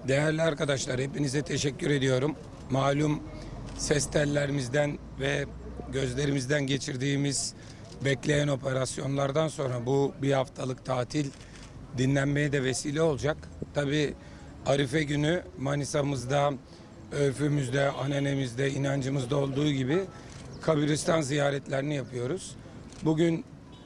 Değerli arkadaşlar, hepinize teşekkür ediyorum. Malum ses tellerimizden ve gözlerimizden geçirdiğimiz bekleyen operasyonlardan sonra bu bir haftalık tatil dinlenmeye de vesile olacak. Tabii Arife günü Manisa'mızda, örfümüzde, ananemizde, inancımızda olduğu gibi kabristan ziyaretlerini yapıyoruz. Bugün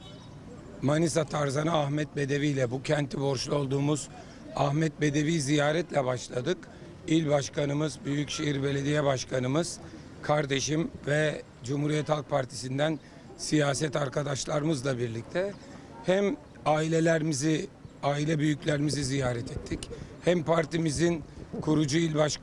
Manisa Tarzanı Ahmet Bedevi ile bu kenti borçlu olduğumuz Ahmet Bedevi ziyaretle başladık. İl Başkanımız, Büyükşehir Belediye Başkanımız, kardeşim ve Cumhuriyet Halk Partisi'nden siyaset arkadaşlarımızla birlikte hem ailelerimizi, aile büyüklerimizi ziyaret ettik. Hem partimizin kurucu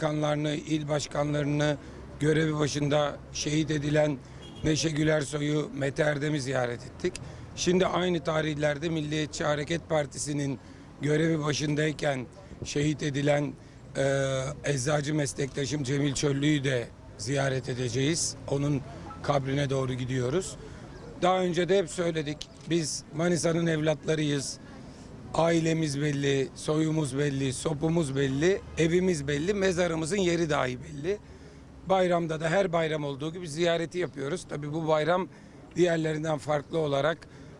il başkanlarını görevi başında şehit edilen Neşe Gülersoy'u, Mete Erdem'i ziyaret ettik. Şimdi aynı tarihlerde Milliyetçi Hareket Partisi'nin görevi başındayken şehit edilen eczacı meslektaşım Cemil Çöllü'yü de ziyaret edeceğiz. Onun kabrine doğru gidiyoruz. Daha önce de hep söyledik. Biz Manisa'nın evlatlarıyız. Ailemiz belli, soyumuz belli, sopumuz belli, evimiz belli, mezarımızın yeri dahi belli. Bayramda da her bayram olduğu gibi ziyareti yapıyoruz. Tabii bu bayram diğerlerinden farklı olarak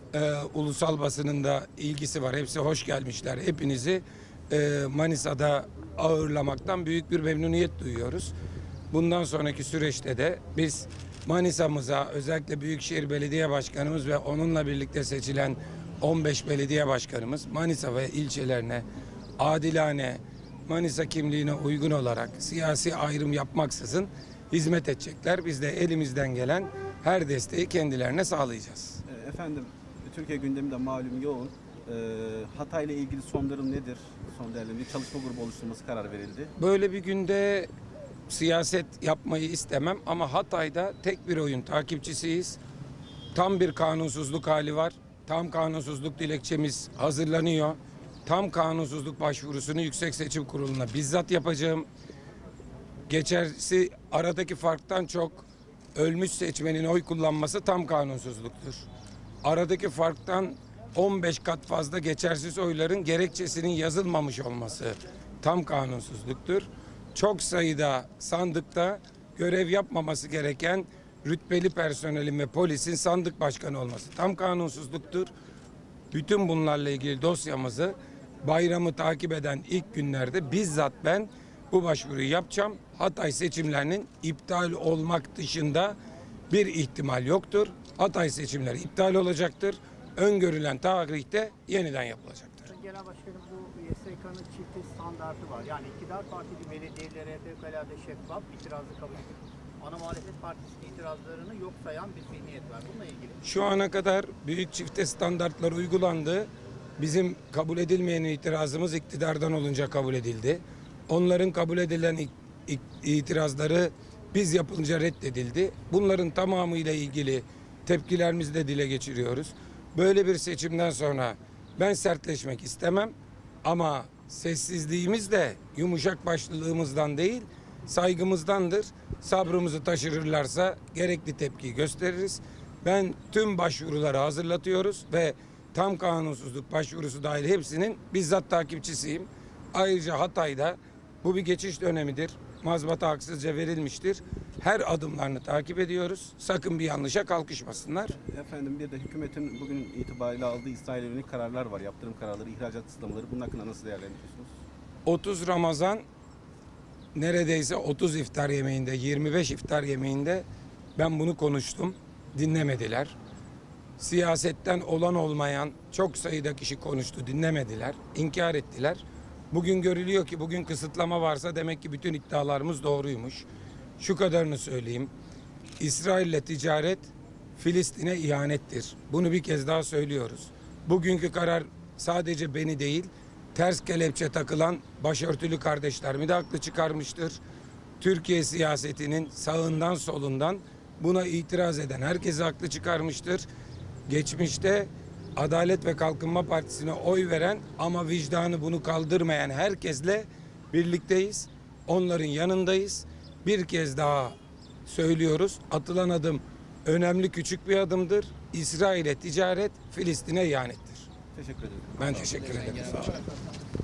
ulusal basının da ilgisi var. Hepsi hoş gelmişler. Hepinizi Manisa'da ağırlamaktan büyük bir memnuniyet duyuyoruz. Bundan sonraki süreçte de biz Manisa'mıza, özellikle Büyükşehir Belediye Başkanımız ve onunla birlikte seçilen 15 belediye başkanımız Manisa ve ilçelerine adilane, Manisa kimliğine uygun olarak siyasi ayrım yapmaksızın hizmet edecekler. Biz de elimizden gelen her desteği kendilerine sağlayacağız. Efendim, Türkiye gündemi de malum yoğun. Hatay ile ilgili son durum nedir? Son değerlendirme, çalışma grubu oluşturulması karar verildi. Böyle bir günde siyaset yapmayı istemem ama Hatay'da tek bir oyun takipçisiyiz. Tam bir kanunsuzluk hali var. Tam kanunsuzluk dilekçemiz hazırlanıyor. Tam kanunsuzluk başvurusunu Yüksek Seçim Kurulu'na bizzat yapacağım. Geçersi aradaki farktan çok ölmüş seçmenin oy kullanması tam kanunsuzluktur. Aradaki farktan 15 kat fazla geçersiz oyların gerekçesinin yazılmamış olması tam kanunsuzluktur. Çok sayıda sandıkta görev yapmaması gereken rütbeli personelin ve polisin sandık başkanı olması tam kanunsuzluktur. Bütün bunlarla ilgili dosyamızı bayramı takip eden ilk günlerde bizzat ben bu başvuruyu yapacağım. Hatay seçimlerinin iptal olmak dışında bir ihtimal yoktur. Hatay seçimleri iptal olacaktır. Öngörülen tarihte yeniden yapılacaktır. Genel Başkanım, bu YSK'nın çifte standartı var. Yani iktidar partili belediyelere fevkalade şeffaf, itirazı kabul edip ana muhalefet partisinin itirazlarını yok sayan bir zihniyet var. Bununla ilgili. Şu ana kadar büyük çifte standartlar uygulandı. Bizim kabul edilmeyen itirazımız iktidardan olunca kabul edildi. Onların kabul edilen itirazları biz yapılınca reddedildi. Bunların tamamıyla ilgili tepkilerimizi de dile geçiriyoruz. Böyle bir seçimden sonra ben sertleşmek istemem ama sessizliğimiz de yumuşak başlılığımızdan değil, saygımızdandır. Sabrımızı taşırırlarsa gerekli tepkiyi gösteririz. Ben tüm başvuruları hazırlatıyoruz ve tam kanunsuzluk başvurusu dahil hepsinin bizzat takipçisiyim. Ayrıca Hatay'da bu bir geçiş dönemidir. Mazbata haksızca verilmiştir. Her adımlarını takip ediyoruz. Sakın bir yanlışa kalkışmasınlar. Efendim, bir de hükümetin bugün itibariyle aldığı İsrail'e yönelik kararlar var. Yaptırım kararları, ihracat kısıtlamaları. Bunun hakkında nasıl değerlendiriyorsunuz? 30 Ramazan neredeyse 30 iftar yemeğinde, 25 iftar yemeğinde ben bunu konuştum. Dinlemediler. Siyasetten olan olmayan çok sayıda kişi konuştu, dinlemediler, inkar ettiler. Bugün görülüyor ki bugün kısıtlama varsa demek ki bütün iddialarımız doğruymuş. Şu kadarını söyleyeyim. İsrail'le ticaret Filistin'e ihanettir. Bunu bir kez daha söylüyoruz. Bugünkü karar sadece beni değil, ters kelepçe takılan başörtülü kardeşlerimi de haklı çıkarmıştır. Türkiye siyasetinin sağından solundan buna itiraz eden herkesi haklı çıkarmıştır. Geçmişte Adalet ve Kalkınma Partisi'ne oy veren ama vicdanı bunu kaldırmayan herkesle birlikteyiz. Onların yanındayız. Bir kez daha söylüyoruz. Atılan adım önemli, küçük bir adımdır. İsrail'e ticaret Filistin'e ihanettir. Teşekkür ederim. Ben teşekkür ederim.